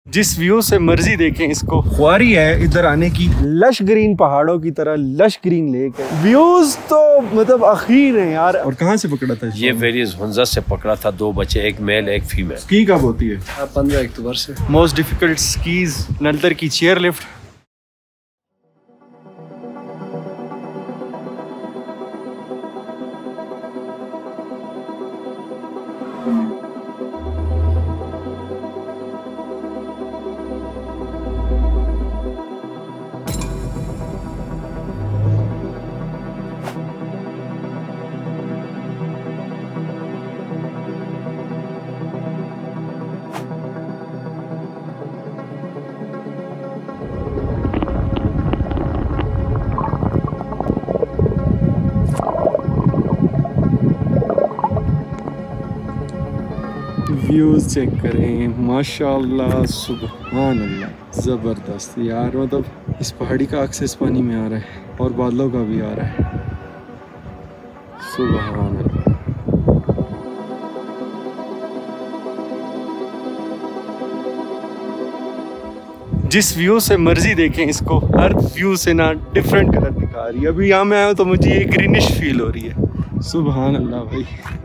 जिस व्यू से मर्जी देखें इसको, ख्वारी है इधर आने की। लश ग्रीन पहाड़ों की तरह लश ग्रीन लेक है, व्यूज तो मतलब अखीर है यार। और कहाँ से पकड़ा था ये वेरियस हुंजा से पकड़ा था, 2 बच्चे, एक मेल एक फीमेल। स्की कब होती है? 15 अक्टूबर से। मोस्ट डिफिकल्ट स्कीज नलतर की चेयर लिफ्ट। व्यूज चेक करें, माशाल्लाह सुभान अल्लाह, ज़बरदस्त यार। मतलब इस पहाड़ी का एक्सेस पानी में आ रहा है और बादलों का भी आ रहा है, सुभान अल्लाह। जिस व्यू से मर्जी देखें इसको, हर व्यू से ना डिफरेंट कलर दिखा रही है। अभी यहाँ मैं आया हूँ तो मुझे ये ग्रीनिश फील हो रही है, सुभान अल्लाह भाई।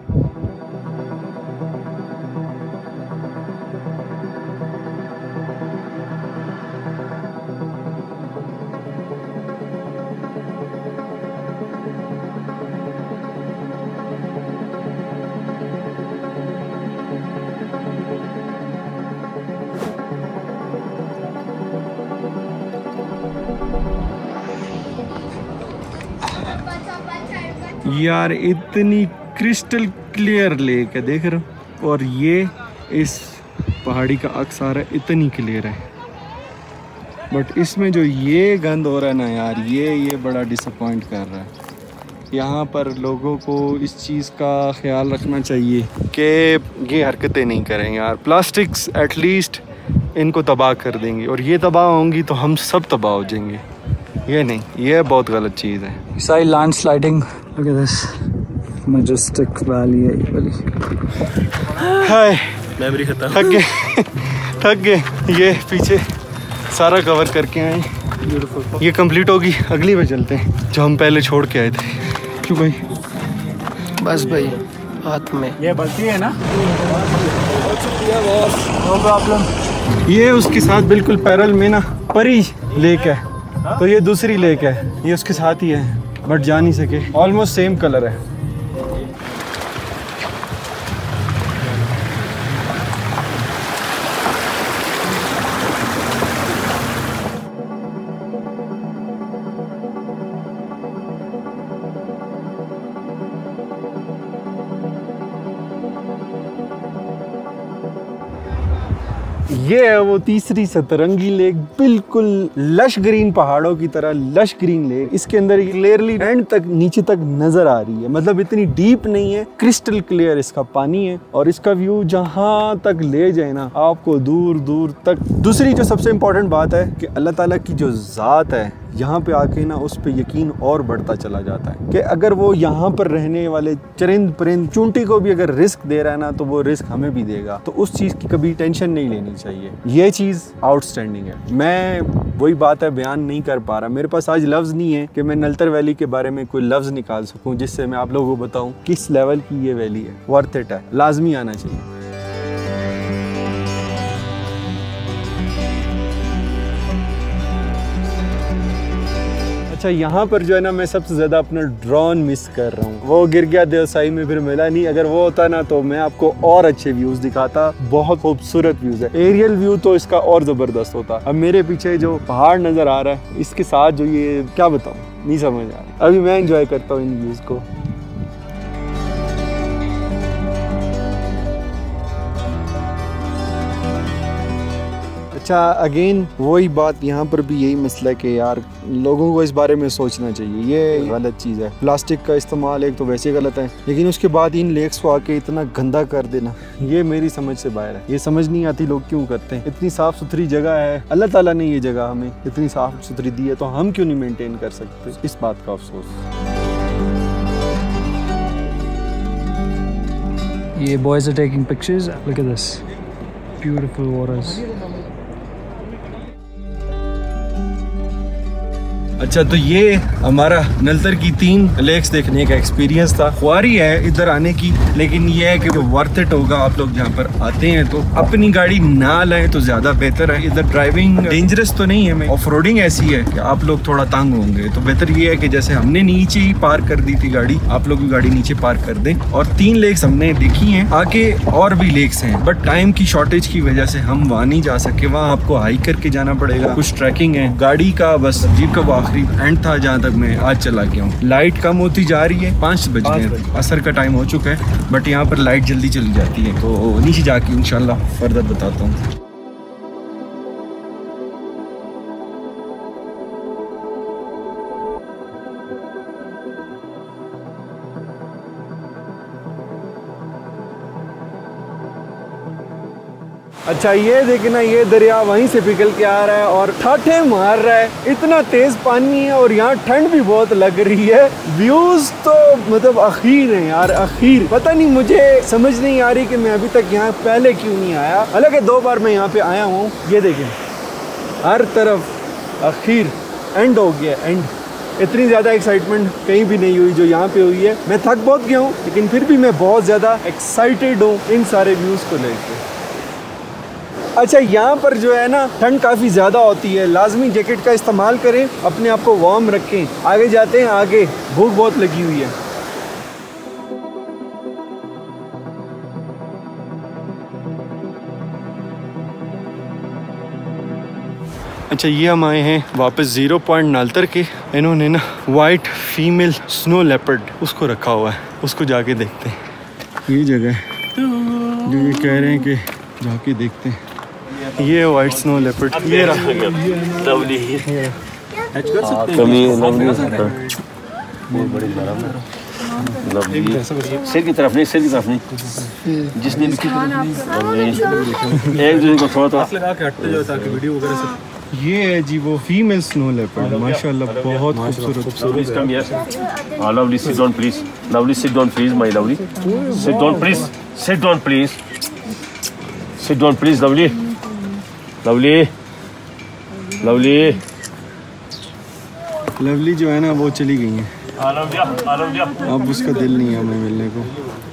यार इतनी क्रिस्टल क्लियर लेक है, देख रहे हो, और ये इस पहाड़ी का अक्स आ रहा है, इतनी क्लियर है। बट इसमें जो ये गंद हो रहा है ना यार, ये बड़ा डिसअपॉइंट कर रहा है। यहाँ पर लोगों को इस चीज़ का ख्याल रखना चाहिए कि ये हरकतें नहीं करें यार। प्लास्टिक्स एटलीस्ट इनको तबाह कर देंगे, और ये तबाह होंगी तो हम सब तबाह हो जाएंगे। ये नहीं, ये बहुत गलत चीज़ है। सारी land sliding, look at this majestic valley है ये वाली। हाय, मेमोरी खत्म, थक गए। ये पीछे सारा कवर करके आए, ब्यूटीफुल। ये कंप्लीट होगी, अगली पे चलते हैं जो हम पहले छोड़ के आए थे। क्यों भाई? बस भाई हाथ में ये बल्कि है ना, नो प्रॉब्लम। ये उसके साथ बिल्कुल पैरल में ना परी लेक है, तो ये दूसरी लेक है, ये उसके साथ ही है बट जा नहीं सके। ऑलमोस्ट सेम कलर है। ये है वो तीसरी सतरंगी लेक, बिल्कुल लश ग्रीन पहाड़ों की तरह लश ग्रीन लेक। इसके अंदर क्लियरली एंड तक नीचे तक नजर आ रही है, मतलब इतनी डीप नहीं है, क्रिस्टल क्लियर इसका पानी है। और इसका व्यू जहां तक ले जाए ना आपको, दूर दूर तक। दूसरी जो सबसे इम्पोर्टेंट बात है कि अल्लाह ताला की जो ज़ात है, यहाँ पे आके ना उस पे यकीन और बढ़ता चला जाता है कि अगर वो यहाँ पर रहने वाले चरिंद परिंद चूंटी को भी अगर रिस्क दे रहा है ना, तो वो रिस्क हमें भी देगा। तो उस चीज़ की कभी टेंशन नहीं लेनी चाहिए। ये चीज़ आउटस्टैंडिंग है। मैं वही बात है, बयान नहीं कर पा रहा, मेरे पास आज लफ्ज़ नहीं है कि मैं नलतर वैली के बारे में कोई लफ्ज़ निकाल सकूँ जिससे मैं आप लोगों को बताऊँ किस लेवल की ये वैली है। वर्थ इट है, लाजमी आना चाहिए। अच्छा, यहाँ पर जो है ना, मैं सबसे ज़्यादा अपना ड्रोन मिस कर रहा हूँ। वो गिर गया देवसाई में, फिर मिला नहीं। अगर वो होता ना तो मैं आपको और अच्छे व्यूज़ दिखाता। बहुत खूबसूरत व्यूज़ है, एरियल व्यू तो इसका और ज़बरदस्त होता। अब मेरे पीछे जो पहाड़ नज़र आ रहा है, इसके साथ जो ये क्या बताऊँ, नहीं समझ आ रहा। अभी मैं इंजॉय करता हूँ इन व्यूज़ को। अच्छा, अगेन वही बात, यहाँ पर भी यही मसला है कि यार लोगों को इस बारे में सोचना चाहिए। ये गलत चीज़ है। प्लास्टिक का इस्तेमाल एक तो वैसे गलत है, लेकिन उसके बाद इन लेक्स को आके इतना गंदा कर देना, ये मेरी समझ से बाहर है। ये समझ नहीं आती लोग क्यों करते हैं। इतनी साफ़ सुथरी जगह है, अल्लाह ताला ने ये जगह हमें इतनी साफ़ सुथरी दी है, तो हम क्यों नहीं मेनटेन कर सकते? इस बात का अफसोस। ये boys are taking pictures. Look at this beautiful waters. अच्छा, तो ये हमारा नलतर की 3 लेक्स देखने का एक्सपीरियंस था। ख्वारी है इधर आने की, लेकिन ये है कि वर्थ इट होगा। आप लोग जहाँ पर आते हैं तो अपनी गाड़ी ना लाएं तो ज्यादा बेहतर है। इधर ड्राइविंग डेंजरस तो नहीं है, ऑफ रोडिंग ऐसी है कि आप लोग थोड़ा तंग होंगे। तो बेहतर ये है कि जैसे हमने नीचे ही पार्क कर दी थी गाड़ी, आप लोग भी गाड़ी नीचे पार्क कर दें। और 3 लेक्स हमने देखी हैं, आगे और भी लेक्स हैं, बट टाइम की शॉर्टेज की वजह से हम वहाँ नहीं जा सके। वहाँ आपको हाइक करके जाना पड़ेगा, कुछ ट्रैकिंग है। गाड़ी का बस जीप का आखिरी एंड था जहाँ तक मैं आज चला गया हूँ। लाइट कम होती जा रही है, 5 बज गए, असर का टाइम हो चुका है, बट यहाँ पर लाइट जल्दी चली जाती है। तो नीचे जाके इंशाल्लाह फर्दर बताता हूँ। अच्छा, ये देखना, ये दरिया वहीं से पिघल के आ रहा है और ठाठे मार रहा है। इतना तेज पानी है और यहाँ ठंड भी बहुत लग रही है। व्यूज तो मतलब अखीर है यार, अखीर। पता नहीं, मुझे समझ नहीं आ रही कि मैं अभी तक यहाँ पहले क्यों नहीं आया। हालांकि 2 बार मैं यहाँ पे आया हूँ। ये देखें, हर तरफ अखीर एंड हो गया, एंड। इतनी ज़्यादा एक्साइटमेंट कहीं भी नहीं हुई जो यहाँ पे हुई है। मैं थक बहुत गया हूँ, लेकिन फिर भी मैं बहुत ज़्यादा एक्साइटेड हूँ इन सारे व्यूज़ को लेकर। अच्छा, यहाँ पर जो है ना ठंड काफ़ी ज़्यादा होती है, लाजमी जैकेट का इस्तेमाल करें, अपने आप को वार्म रखें। आगे जाते हैं, आगे भूख बहुत लगी हुई है। अच्छा, ये हम आए हैं वापस 0 पॉइंट नालतर के। इन्होंने ना वाइट फीमेल स्नो लेपर्ड उसको रखा हुआ है, उसको जाके देखते हैं। ये जगह है जो ये कह रहे हैं कि जाके देखते हैं। ये वाइट स्नो लेपर्ड, ये रहा। लवली सिर की तरफ नहीं, सिर की तरफ नहीं, जिसने लिखी एक दूसरे को थोड़ा थोड़ा लगा के हटते जाओ ताकि वीडियो वगैरह से। ये है जी वो फीमेल स्नो लेपर्ड, माशाल्लाह बहुत खूबसूरत। Lovely sit down please, lovely sit down please, my lovely sit down please, sit down please, sit down please, lovely lovely lovely lovely जो है ना वो चली गई है, अब उसका दिल नहीं है हमें मिलने को।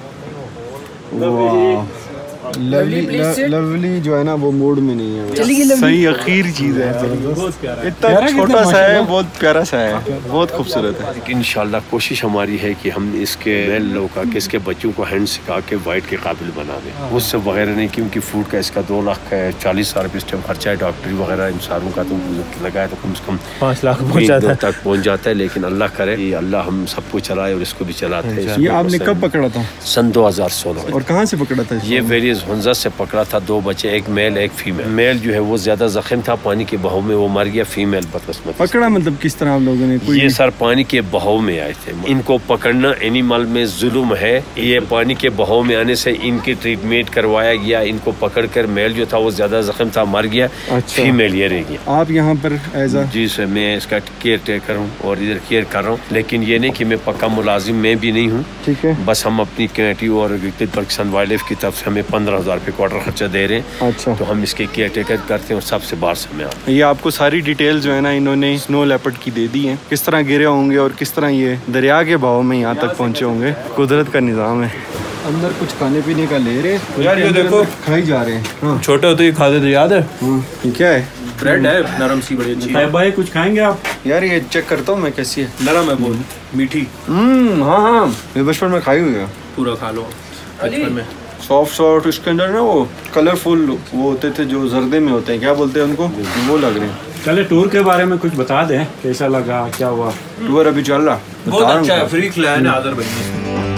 वाह, लवली जो है ना वो मूड में नहीं है। सही आखिर चीज है, इतना छोटा सा है, बहुत प्यारा सा है, बहुत खूबसूरत है। इंशाल्लाह कोशिश हमारी है कि हम इसके मेल लोग का, इसके बच्चों को हैंड सिखा के वाइट के काबिल बना दें, उससे वगैरह नहीं। क्योंकि फूड का इसका 2 लाख का है, 40,000 रुपये इस टाइम खर्चा है, डॉक्टरी वगैरह इन सारों का तो लगाए तो कम से कम 5 लाख तक पहुँच जाता है। लेकिन अल्लाह करे कि अल्लाह हम सबको चलाए और इसको भी चलाते हैं। ये आपने कब पकड़ा था? सन 2016। और कहाँ से पकड़ा था? ये वेरियस हुंजा से पकड़ा था। 2 बच्चे, एक मेल एक फीमेल। मेल जो है वो ज्यादा जख्म था, पानी के बहाव में वो मर गया। फीमेल बदकिस्मत। पकड़ा मतलब किस तरह आप लोगों ने? ये सर पानी के बहाव में आए थे। इनको पकड़ना एनिमल में जुल्म है। ये पानी के बहाव में आने से इनकी ट्रीटमेंट करवाया गया। इनको पकड़ कर मेल जो था वो ज्यादा जख्म था, मर गया। अच्छा। फीमेल ये रह गया। आप यहाँ पर एज जी सर, मैं इसका केयर टेकर हूँ और इधर केयर कर रहा हूँ। लेकिन ये नहीं कि मैं पक्का मुलाजिम मैं भी नहीं हूँ। ठीक है। बस हम अपनी कमेटी और पाकिस्तान वाइल्ड लाइफ की तरफ से हमें 15,000 रुपये क्वार्टर खर्चा दे रहे हैं। अच्छा। तो हम इसके केयर टेकर करते हैं और सबसे बाहर से मैं आता। ये आपको सारी डिटेल जो है ना इन्होंने स्नो लेपर्ड की दे दी है, किस तरह गिरे होंगे और किस तरह ये दरिया के बहाव में यहाँ तक पहुँचे होंगे। कुदरत का निज़ाम है। अंदर कुछ खाने पीने का ले रहे हैं यार, ये देखो खाई जा रहे हैं। हाँ। छोटे होते ही खाते थे, याद है? ये क्या है? ब्रेड है, नरम सी, बड़ी अच्छी है। भाई कुछ खाएंगे आप? यार ये चेक करता हूँ मैं कैसी है। नरम है बहुत, मीठी। हाँ, ये बचपन में खाई हुई है। पूरा खा लो बचपन में। सॉफ्ट इसके अंदर ना वो कलरफुल वो होते थे जो जर्दे में होते हैं, क्या बोलते हैं उनको, वो लग रहे हैं। चले टूर के बारे में कुछ बता दें, कैसा लगा, क्या हुआ? टूर अभी चल रहा, बहुत अच्छा है, फ्री खिलाया ना आदर बच्चे।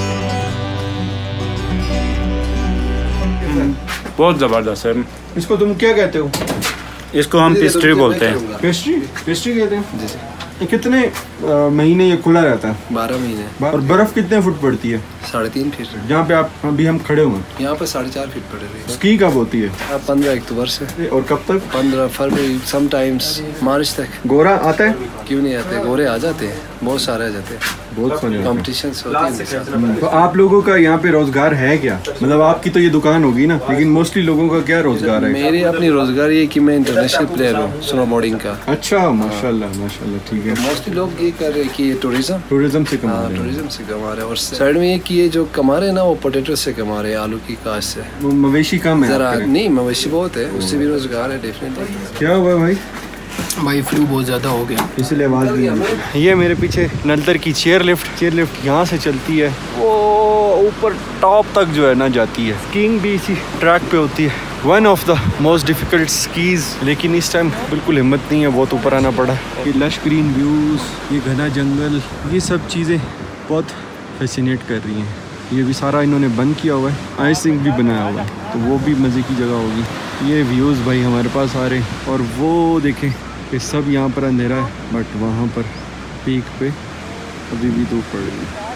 बहुत जबरदस्त है। इसको तुम क्या कहते हो? इसको हम पेस्ट्री बोलते हैं। पेस्ट्री कहते हैं। कितने महीने ये खुला रहता है? 12 महीने। और बर्फ कितने फुट पड़ती है? 3.5 फीट। जहाँ पे आप अभी हम खड़े हुए हैं यहाँ पे 4.5 फीट पड़ रही है। स्की कब होती है? 15 अक्टूबर से। और कब तक? 15 फरवरी, समटाइम्स मार्च तक। गोरा आता है? क्यों नहीं आते, गोरे आ जाते हैं, बहुत सारे आ जाते हैं। बहुत फन है। कंपटीशन होते हैं। तो आप लोगों का यहाँ पे रोजगार है क्या? मतलब आपकी तो ये दुकान होगी ना, लेकिन मोस्टली लोगों का क्या रोजगार है? मेरी अपनी रोजगार ये कि मैं इंटरनेशनल प्लेयर हूँ स्नो बोर्डिंग का। अच्छा, माशाल्लाह माशाल्लाह, ठीक है। मोस्टली लोग ये कर रहे हैं कि टूरिज्म से कमा रहे हैं। टूरिज्म से कमा रहे हैं, और साइड में ये कि ये जो कमा रहे हैं ना वो पोटैटो से कमा रहे हैं, आलू की काश से। वो मवेशी कम है जरा आपके? नहीं, मवेशी बहुत है, उससे भी रोजगार है डेफिनेटली। क्या हुआ भाई? भाई फ्लू बहुत ज़्यादा हो गया, इसलिए आवाज़ नहीं आ रही। ये मेरे पीछे नलतर की चेयर लिफ्ट यहाँ से चलती है, वो ऊपर टॉप तक जो है ना जाती है। स्कीइंग भी इसी ट्रैक पे होती है। One of the most difficult skis, लेकिन इस टाइम बिल्कुल हिम्मत नहीं है, बहुत ऊपर आना पड़ा। ये लश ग्रीन व्यूज़, ये घना जंगल, ये सब चीज़ें बहुत फैसिनेट कर रही हैं। ये भी सारा इन्होंने बंद किया हुआ है, आइसिंग भी बनाया हुआ है, तो वो भी मज़े की जगह होगी। ये व्यूज़ भाई हमारे पास आ रहे हैं, और वो देखें कि सब यहाँ पर अंधेरा है, बट वहाँ पर पीक पे अभी भी धूप पड़ रही है।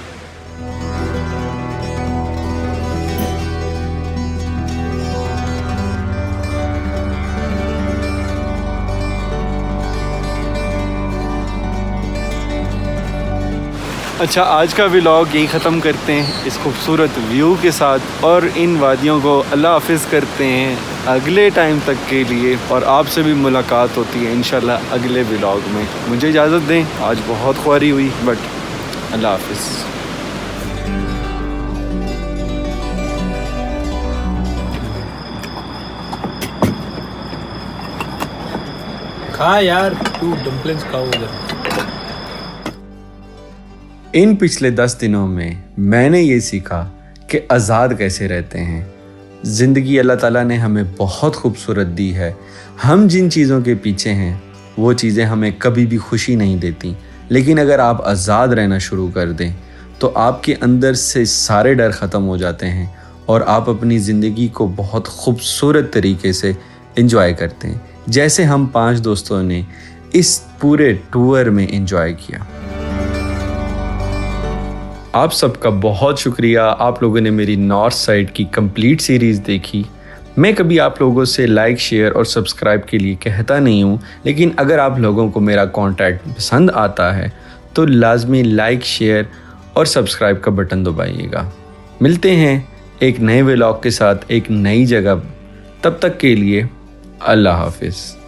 अच्छा, आज का व्लॉग यही ख़त्म करते हैं इस खूबसूरत व्यू के साथ, और इन वादियों को अल्लाह हाफिज़ करते हैं अगले टाइम तक के लिए, और आपसे भी मुलाकात होती है इंशाल्लाह अगले व्लॉग में। मुझे इजाज़त दें, आज बहुत ख्वारी हुई, बट अल्लाह हाफिज़। खा यार, तू डम्पलिंग्स खाओ उधर। इन पिछले 10 दिनों में मैंने ये सीखा कि आज़ाद कैसे रहते हैं। ज़िंदगी अल्लाह ताला ने हमें बहुत खूबसूरत दी है। हम जिन चीज़ों के पीछे हैं वो चीज़ें हमें कभी भी खुशी नहीं देती, लेकिन अगर आप आज़ाद रहना शुरू कर दें तो आपके अंदर से सारे डर ख़त्म हो जाते हैं और आप अपनी ज़िंदगी को बहुत खूबसूरत तरीके से एंजॉय करते हैं, जैसे हम 5 दोस्तों ने इस पूरे टूर में एंजॉय किया। आप सबका बहुत शुक्रिया, आप लोगों ने मेरी नॉर्थ साइड की कंप्लीट सीरीज़ देखी। मैं कभी आप लोगों से लाइक, शेयर और सब्सक्राइब के लिए कहता नहीं हूँ, लेकिन अगर आप लोगों को मेरा कंटेंट पसंद आता है तो लाजमी लाइक, शेयर और सब्सक्राइब का बटन दबाइएगा। मिलते हैं एक नए व्लॉग के साथ एक नई जगह, तब तक के लिए अल्लाह हाफिज़।